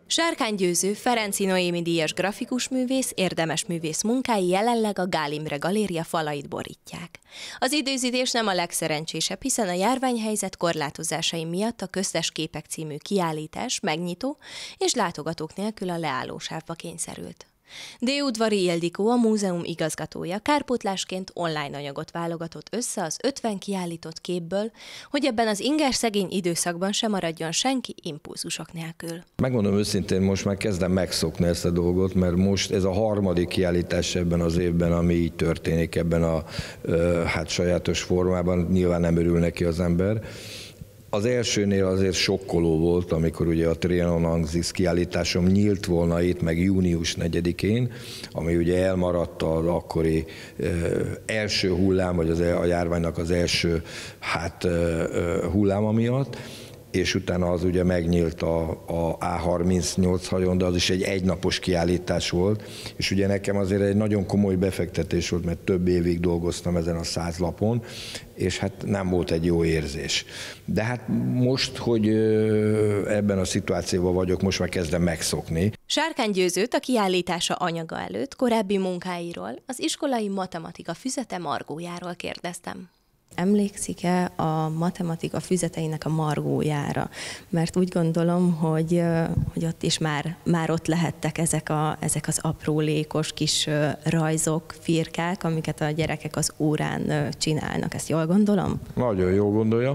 Sárkány Győző, Ferenczy Noémi díjas grafikusművész, érdemesművész munkái jelenleg a Gál Imre Galéria falait borítják. Az időzítés nem a legszerencsésebb, hiszen a járványhelyzet korlátozásai miatt a Köztes képek című kiállítás megnyitó és látogatók nélkül a leállósávba kényszerült. D. Udvari Ildikó, a múzeum igazgatója kárpótlásként online anyagot válogatott össze az 50 kiállított képből, hogy ebben az ingerszegény időszakban sem maradjon senki impulzusok nélkül. Megmondom őszintén, most már kezdem megszokni ezt a dolgot, mert most ez a harmadik kiállítás ebben az évben, ami így történik ebben a sajátos formában, nyilván nem örül neki az ember. Az elsőnél azért sokkoló volt, amikor ugye a Trianon Axis kiállításom nyílt volna itt, meg június 4-én, ami ugye elmaradt az akkori első hullám, vagy a járványnak az első hulláma miatt, és utána az ugye megnyílt a A38 hajón, de az is egy egynapos kiállítás volt, és ugye nekem azért egy nagyon komoly befektetés volt, mert több évig dolgoztam ezen a 100 lapon, és hát nem volt egy jó érzés. De hát most, hogy ebben a szituációban vagyok, most már kezdem megszokni. Sárkány Győzőt a kiállítása anyaga előtt korábbi munkáiról, az iskolai matematika füzete margójáról kérdeztem. Emlékszik-e a matematika füzeteinek a margójára? Mert úgy gondolom, hogy ott is már ott lehettek ezek az aprólékos kis rajzok, firkák, amiket a gyerekek az órán csinálnak. Ezt jól gondolom? Nagyon jól gondolja.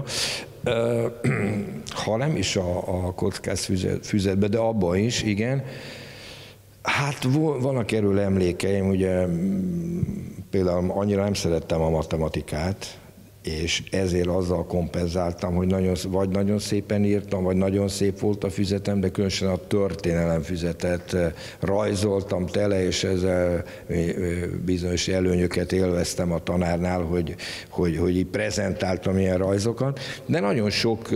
Ha nem is a kockás füzetbe, de abban is, igen. Hát vannak erről emlékeim, ugye például annyira nem szerettem a matematikát, és ezért azzal kompenzáltam, hogy nagyon szépen írtam, vagy nagyon szép volt a füzetem, de különösen a történelem füzetet rajzoltam tele, és ezzel bizonyos előnyöket élveztem a tanárnál, hogy így prezentáltam ilyen rajzokat, de nagyon sok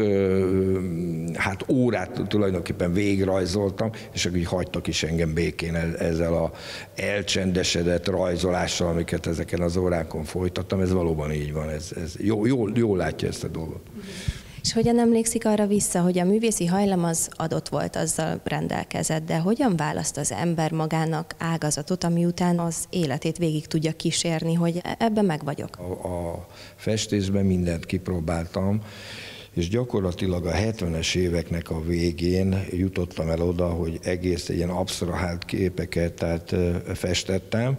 órát tulajdonképpen végigrajzoltam, és akkor így hagytak is engem békén ezzel a elcsendesedett rajzolással, amiket ezeken az órákon folytattam. Ez valóban így van, ez jól látja ezt a dolgot. És hogyan emlékszik arra vissza, hogy a művészi hajlam az adott volt, azzal rendelkezett, de hogyan választ az ember magának ágazatot, ami után az életét végig tudja kísérni, hogy ebben meg vagyok? A festésben mindent kipróbáltam, és gyakorlatilag a 70-es éveknek a végén jutottam el oda, hogy egész ilyen absztrahált képeket festettem,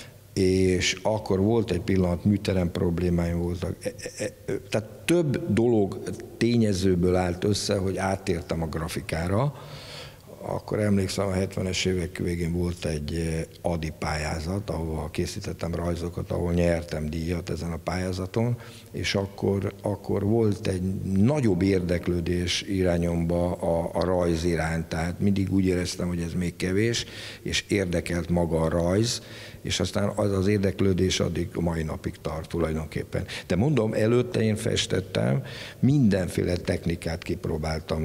és akkor volt egy pillanat, műterem problémáim voltak. Tehát több dolog tényezőből állt össze, hogy áttértem a grafikára. Akkor emlékszem, a 70-es évek végén volt egy ADI pályázat, ahol készítettem rajzokat, ahol nyertem díjat ezen a pályázaton, és akkor volt egy nagyobb érdeklődés irányomba a rajz iránt, tehát mindig úgy éreztem, hogy ez még kevés, és érdekelt maga a rajz, és aztán az érdeklődés addig a mai napig tart tulajdonképpen. De mondom, előtte én festettem, mindenféle technikát kipróbáltam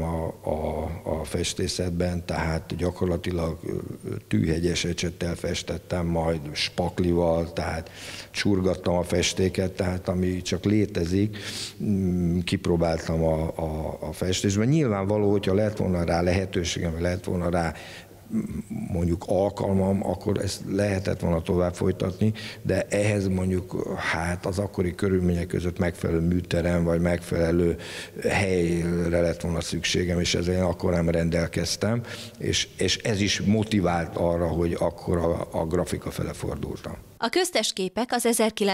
a festészetben, tehát gyakorlatilag tűhegyes ecsettel festettem, majd spaklival, tehát csurgattam a festéket, tehát ami csak létezik, kipróbáltam a festésben. Nyilvánvaló, hogyha lett volna rá lehetőségem, lett volna rá mondjuk alkalmam, akkor ezt lehetett volna tovább folytatni, de ehhez mondjuk az akkori körülmények között megfelelő műterem, vagy megfelelő helyre lett volna szükségem, és ezzel én akkor nem rendelkeztem, és ez is motivált arra, hogy akkor a grafika fele fordultam. A Köztes képek az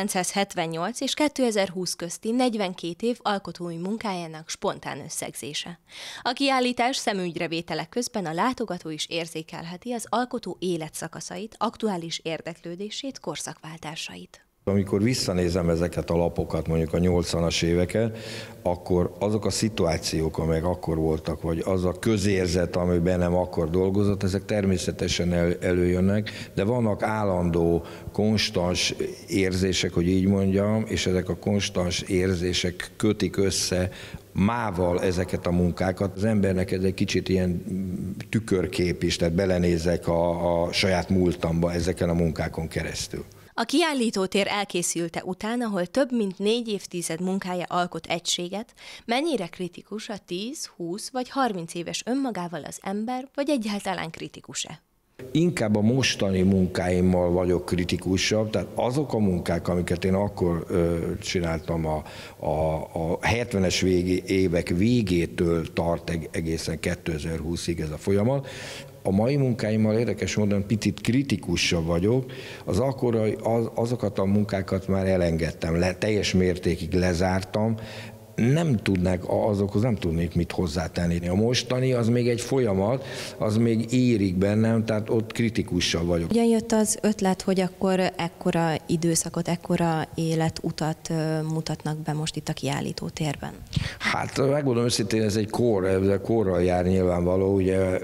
1978 és 2020 közti 42 év alkotói munkájának spontán összegzése. A kiállítás szemügyrevételek közben a látogató is érzékelheti az alkotó életszakaszait, aktuális érdeklődését, korszakváltásait. Amikor visszanézem ezeket a lapokat, mondjuk a 80-as éveket, akkor azok a szituációk, amelyek akkor voltak, vagy az a közérzet, ami bennem akkor dolgozott, ezek természetesen előjönnek, de vannak állandó, konstans érzések, hogy így mondjam, és ezek a konstans érzések kötik össze mával ezeket a munkákat. Az embernek ez egy kicsit ilyen tükörkép is, tehát belenézek a saját múltamba ezeken a munkákon keresztül. A A kiállítótér elkészülte után, ahol több mint 4 évtized munkája alkot egységet, mennyire kritikus a 10, 20 vagy 30 éves önmagával az ember, vagy egyáltalán kritikus-e? Inkább a mostani munkáimmal vagyok kritikusabb, tehát azok a munkák, amiket én akkor csináltam a 70-es évek végétől tart egészen 2020-ig ez a folyamat. A mai munkáimmal érdekes módon picit kritikusabb vagyok, azokat a munkákat már elengedtem, teljes mértékig lezártam, azokhoz nem tudnék mit hozzátenni. A mostani az még egy folyamat, az még érik bennem, tehát ott kritikusabb vagyok. Hogyan jött az ötlet, hogy akkor ekkora időszakot, ekkora életutat mutatnak be most itt a kiállítótérben? Hát megmondom őszintén, ez korral jár nyilvánvaló, ugye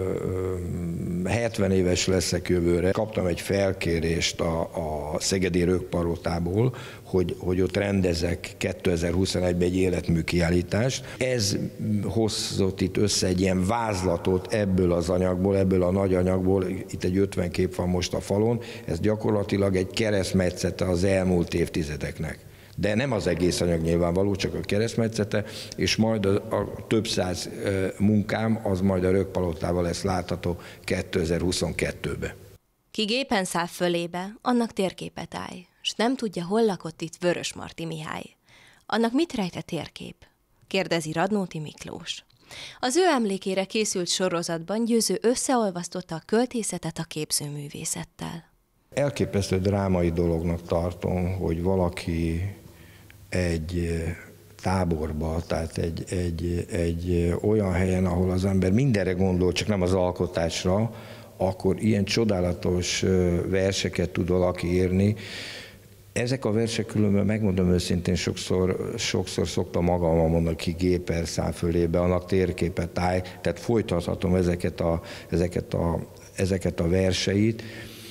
70 éves leszek jövőre. Kaptam egy felkérést a Szegedi Rökpalotából, hogy ott rendezek 2021-ben egy életmű kiállítást. Ez hozott itt össze egy ilyen vázlatot ebből az anyagból, ebből a nagy anyagból, itt egy 50 kép van most a falon, ez gyakorlatilag egy keresztmetszete az elmúlt évtizedeknek. De nem az egész anyag nyilvánvaló, csak a keresztmetszete, és majd a több száz munkám, az majd a Rökpalotával lesz látható 2022-ben. Ki gépen száll fölébe, annak térképet állj, s nem tudja, hol lakott itt Vörösmarty Mihály. Annak mit rejt a térkép? Kérdezi Radnóti Miklós. Az ő emlékére készült sorozatban Győző összeolvasztotta a költészetet a képzőművészettel. Elképesztő drámai dolognak tartom, hogy valaki egy táborba, tehát egy olyan helyen, ahol az ember mindenre gondol, csak nem az alkotásra, akkor ilyen csodálatos verseket tud valaki írni. Ezek a versek különben, megmondom őszintén, sokszor szoktam magammal mondani, ki géppel száll fölébe, annak térképet állj, tehát folytathatom ezeket a verseit,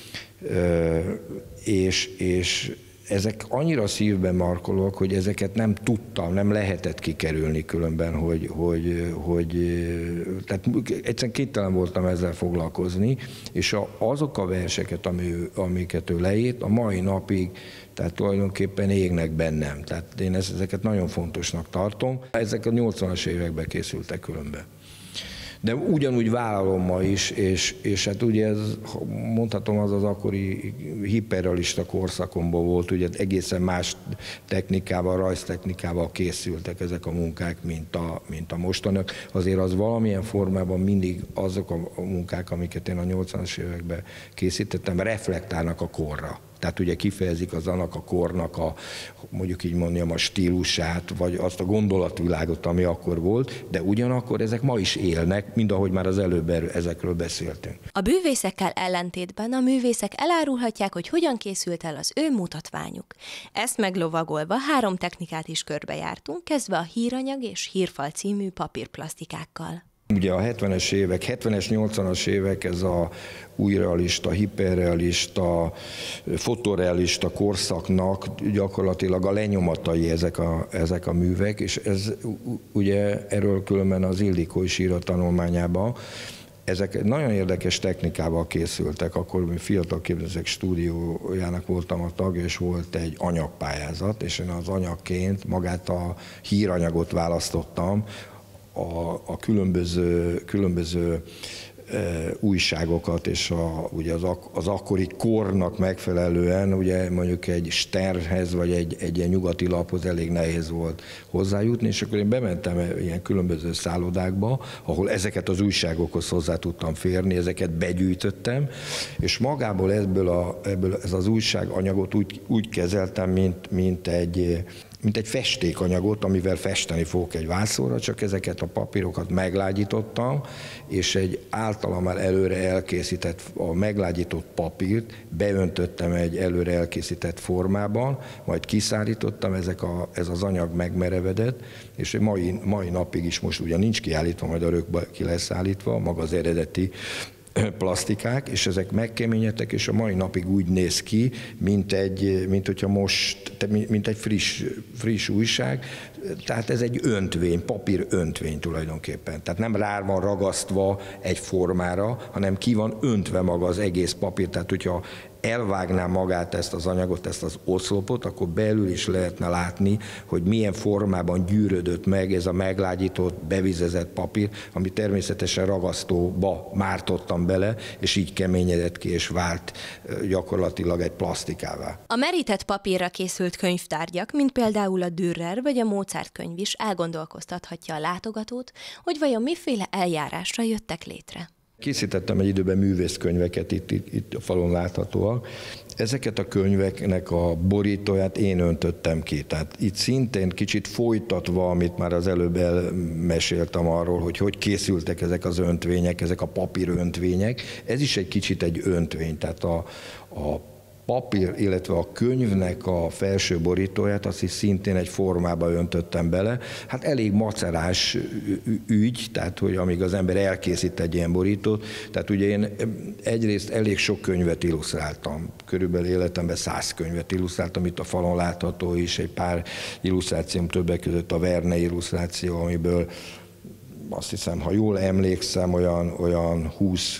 és ezek annyira szívben markolók, hogy ezeket nem tudtam, nem lehetett kikerülni különben, tehát egyszerűen képtelen voltam ezzel foglalkozni, és azok a verseket, amiket ő leírt, a mai napig, tehát tulajdonképpen égnek bennem. Tehát én ezeket nagyon fontosnak tartom. Ezek a 80-as években készültek különben. De ugyanúgy vállalom ma is, és hát ugye ez, mondhatom, az akkori hiperrealista korszakomban volt, ugye egészen más technikával, rajztechnikával készültek ezek a munkák, mint a mostanak. Azért az valamilyen formában mindig azok a munkák, amiket én a 80-as években készítettem, reflektálnak a korra. Tehát ugye kifejezik annak a kornak mondjuk így mondjam, a stílusát, vagy azt a gondolatvilágot, ami akkor volt, de ugyanakkor ezek ma is élnek, mind ahogy már az előbb ezekről beszéltünk. A bűvészekkel ellentétben a művészek elárulhatják, hogy hogyan készült el az ő mutatványuk. Ezt meglovagolva 3 technikát is körbejártunk, kezdve a híranyag és hírfal című papírplasztikákkal. Ugye a 70-es évek, 70-es, 80-as évek, ez a újrealista, hiperrealista, fotorealista korszaknak gyakorlatilag a lenyomatai ezek a művek, és ez ugye erről különben az Ildikó is ír a tanulmányában. Ezek nagyon érdekes technikával készültek, akkor mi Fiatal Képzőművészek Stúdiójának voltam a tagja, és volt egy anyagpályázat, és én az anyagként magát a híranyagot választottam, a különböző újságokat, és ugye az akkori kornak megfelelően, ugye mondjuk egy Sternhez, vagy egy ilyen nyugati laphoz elég nehéz volt hozzájutni, és akkor én bementem ilyen különböző szállodákba, ahol ezeket az újságokhoz hozzá tudtam férni, ezeket begyűjtöttem, és magából ebből ez az újságanyagot úgy kezeltem, mint egy festékanyagot, amivel festeni fogok egy vászonra, csak ezeket a papírokat meglágyítottam, és egy általam előre elkészített, a meglágyított papírt beöntöttem egy előre elkészített formában, majd kiszárítottam, ez az anyag megmerevedett, és mai napig is most ugyan nincs kiállítva, majd a rökbe ki lesz állítva, maga az eredeti plasztikák, és ezek megkeményedtek, és a mai napig úgy néz ki, mint egy friss újság, Tehát ez egy öntvény, papír öntvény tulajdonképpen. Tehát nem rá van ragasztva egy formára, hanem ki van öntve maga az egész papír. Tehát hogyha elvágnám magát ezt az anyagot, ezt az oszlopot, akkor belül is lehetne látni, hogy milyen formában gyűrödött meg ez a meglágyított, bevizezett papír, ami természetesen ragasztóba mártottam bele, és így keményedett ki, és vált gyakorlatilag egy plastikává. A merített papírra készült könyvtárgyak, mint például a Dürer vagy a Mozart könyv is elgondolkoztathatja a látogatót, hogy vajon miféle eljárásra jöttek létre. Készítettem egy időben művészkönyveket, itt a falon láthatóak. Ezeket a könyveknek a borítóját én öntöttem ki. Tehát itt szintén kicsit folytatva, amit már az előbb elmeséltem arról, hogy készültek ezek az öntvények, ezek a papír öntvények. Ez is egy kicsit egy öntvény. Tehát a papír, illetve a könyvnek a felső borítóját azt is szintén egy formába öntöttem bele. Hát elég macerás ügy, tehát hogy amíg az ember elkészít egy ilyen borítót, tehát ugye én egyrészt elég sok könyvet illusztráltam, körülbelül életemben 100 könyvet illusztráltam, itt a falon látható is egy pár illusztrációm, többek között a Verne illusztráció, amiből azt hiszem, ha jól emlékszem, olyan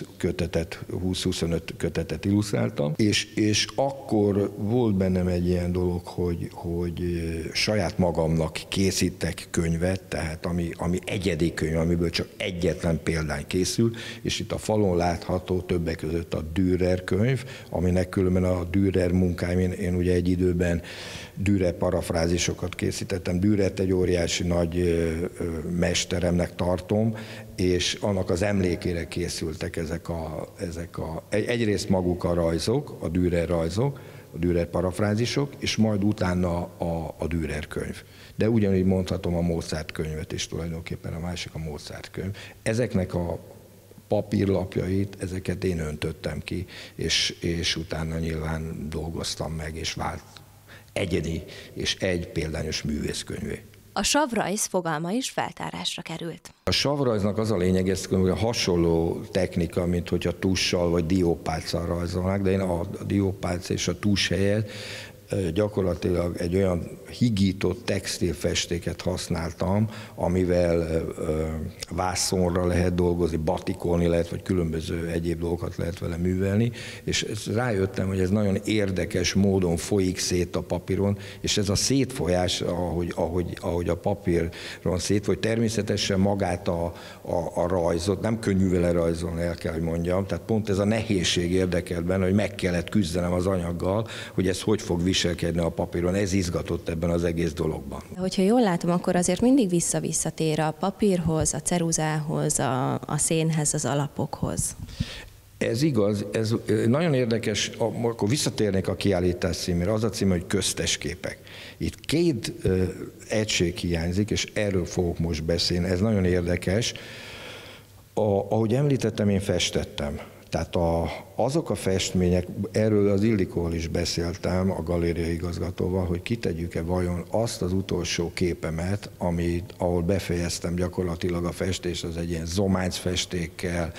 20-25 kötetet illusztráltam, és akkor volt bennem egy ilyen dolog, hogy saját magamnak készítek könyvet, tehát ami egyedi könyv, amiből csak egyetlen példány készül, és itt a falon látható többek között a Dürer könyv, aminek különben a Dürer munkáim, én ugye egy időben Dürer parafrázisokat készítettem. Dürert egy óriási nagy mesteremnek tartom, és annak az emlékére készültek ezek a egyrészt maguk a rajzok, a Dürer rajzok, a Dürer parafrázisok, és majd utána a Dürer könyv. De ugyanígy mondhatom a Mozart könyvet is, tulajdonképpen a másik a Mozart könyv. Ezeknek a papírlapjait, ezeket én öntöttem ki, és utána nyilván dolgoztam meg, és vált egyedi és egy példányos művészkönyvé. A savrajz fogalma is feltárásra került. A savrajznak az a lényeg, ez a hasonló technika, mint hogyha tussal vagy diópálccal rajzolnák, de én a diópálca és a tuss helyett gyakorlatilag egy olyan higított textilfestéket használtam, amivel vászonra lehet dolgozni, batikolni lehet, vagy különböző egyéb dolgokat lehet vele művelni, és rájöttem, hogy ez nagyon érdekes módon folyik szét a papíron, és ez a szétfolyás, ahogy a papíron szétfoly, természetesen magát a rajzot, nem könnyű vele rajzolni, el kell, hogy mondjam, tehát pont ez a nehézség érdekelt benne, hogy meg kellett küzdenem az anyaggal, hogy ez hogy fog viselkedni a papíron, ez izgatott ebben az egész dologban. Hogyha jól látom, akkor azért mindig visszatér a papírhoz, a ceruzához, a szénhez, az alapokhoz. Ez igaz, ez nagyon érdekes, akkor visszatérnék a kiállítás címére, az a címe, hogy köztes képek. Itt két egység hiányzik, és erről fogok most beszélni, ez nagyon érdekes. Ahogy említettem, én festettem. Tehát azok a festmények, erről az Ildikóval is beszéltem, a galéria igazgatóval, hogy kitegyük-e vajon azt az utolsó képemet, ahol befejeztem gyakorlatilag a festést, az egy ilyen zománcfestékkel,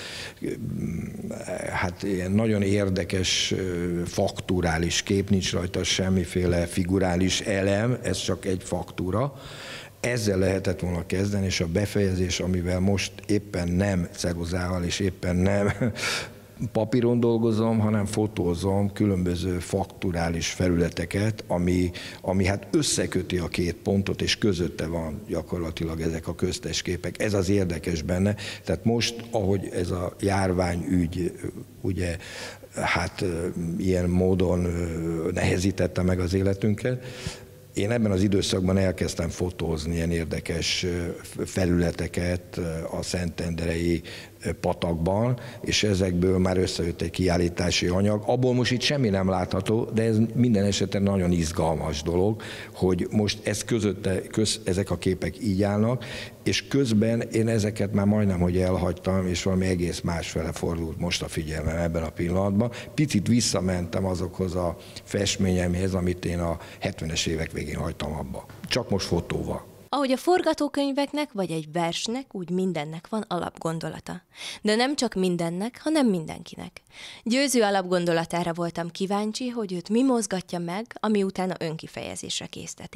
hát ilyen nagyon érdekes fakturális kép, nincs rajta semmiféle figurális elem, ez csak egy faktúra. Ezzel lehetett volna kezdeni, és a befejezés, amivel most éppen nem ceruzával, és éppen nem papíron dolgozom, hanem fotózom különböző fakturális felületeket, ami hát összeköti a két pontot, és közötte van gyakorlatilag ezek a köztes képek. Ez az érdekes benne. Tehát most, ahogy ez a járványügy ugye hát ilyen módon nehezítette meg az életünket, én ebben az időszakban elkezdtem fotózni ilyen érdekes felületeket a szentendrei patakban, és ezekből már összejött egy kiállítási anyag. Abból most itt semmi nem látható, de ez minden esetben nagyon izgalmas dolog, hogy most ezek a képek így állnak, és közben én ezeket már majdnem, hogy elhagytam, és valami egész másfele fordult most a figyelmem ebben a pillanatban. Picit visszamentem azokhoz a festményemhez, amit én a 70-es évek végén hagytam abba. Csak most fotóval. Ahogy a forgatókönyveknek vagy egy versnek, úgy mindennek van alapgondolata. De nem csak mindennek, hanem mindenkinek. Győző alapgondolatára voltam kíváncsi, hogy őt mi mozgatja meg, ami utána önkifejezésre készteti.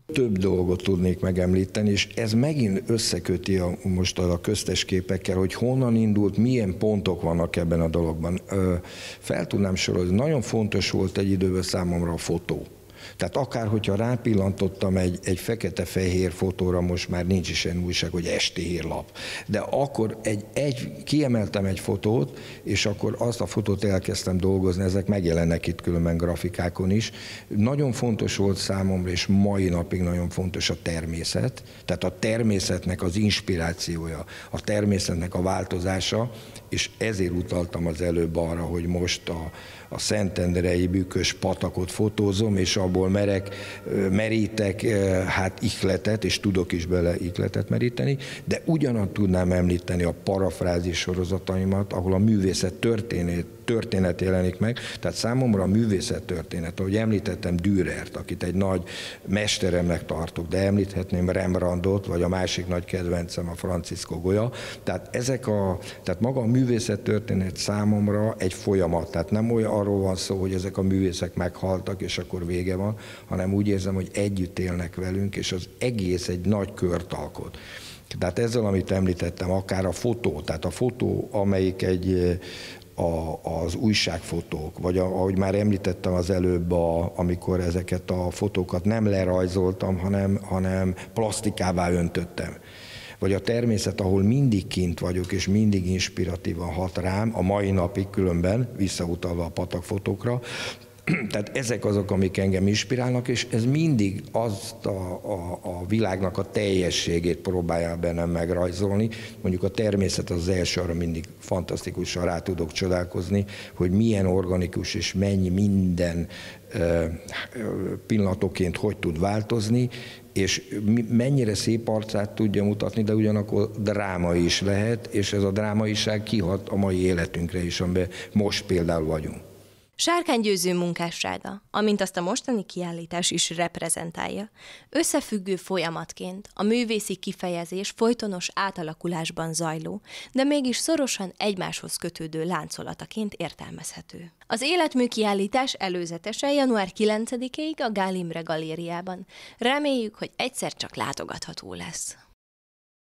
Több dolgot tudnék megemlíteni, és ez megint összeköti most a köztes képekkel, hogy honnan indult, milyen pontok vannak ebben a dologban. Fel tudnám sorolni, nagyon fontos volt egy időben számomra a fotó. Tehát akár, hogyha rápillantottam egy fekete-fehér fotóra, most már nincs is ilyen újság, hogy esti hírlap. De akkor kiemeltem egy fotót, és akkor azt a fotót elkezdtem dolgozni, ezek megjelennek itt különben grafikákon is. Nagyon fontos volt számomra, és mai napig nagyon fontos a természet, tehát a természetnek az inspirációja, a természetnek a változása, és ezért utaltam az előbb arra, hogy most a Szentendrei bükkös patakot fotózom, és abból merítek ihletet, és tudok is bele ihletet meríteni, de ugyanazt tudnám említeni a parafrázis sorozataimat, ahol a művészet történet jelenik meg. Tehát számomra a művészet történet, ahogy említettem Dürert, akit egy nagy mesteremnek tartok, de említhetném Rembrandtot, vagy a másik nagy kedvencem a Francisco Goya. Tehát maga a művészet történet számomra egy folyamat, tehát nem olyan arról van szó, hogy ezek a művészek meghaltak, és akkor vége van, hanem úgy érzem, hogy együtt élnek velünk, és az egész egy nagy kört alkot. Tehát ezzel, amit említettem, akár a fotó, tehát a fotó, amelyik az újságfotók, vagy ahogy már említettem az előbb, amikor ezeket a fotókat nem lerajzoltam, hanem plastikává öntöttem. Vagy a természet, ahol mindig kint vagyok, és mindig inspiratívan hat rám, a mai napig különben, visszautalva a patakfotókra. Tehát ezek azok, amik engem inspirálnak, és ez mindig azt a világnak a teljességét próbálja bennem megrajzolni. Mondjuk a természet az első, arra mindig fantasztikusan rá tudok csodálkozni, hogy milyen organikus és mennyi minden pillanatoként hogy tud változni, és mennyire szép arcát tudja mutatni, de ugyanakkor dráma is lehet, és ez a drámaiság kihat a mai életünkre is, amiben most például vagyunk. Sárkány Győző munkássága, amint azt a mostani kiállítás is reprezentálja, összefüggő folyamatként a művészi kifejezés folytonos átalakulásban zajló, de mégis szorosan egymáshoz kötődő láncolataként értelmezhető. Az életmű kiállítás előzetesen január 9-ig a Gál Imre Galériában. Reméljük, hogy egyszer csak látogatható lesz.